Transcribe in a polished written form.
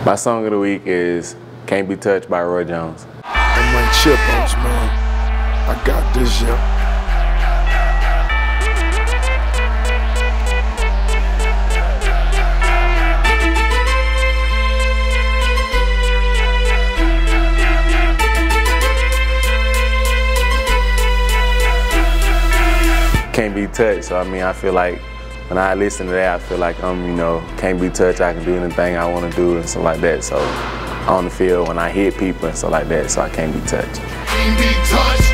My song of the week is Can't Be Touched by Roy Jones. I'm my chipmunks, man. I got this, yeah. Can't be touched, so I mean, I feel like when I listen to that, I feel like I'm, can't be touched, I can do anything I want to do and stuff like that. So on the field, when I hit people and stuff like that, so I can't be touched. Can't be touched.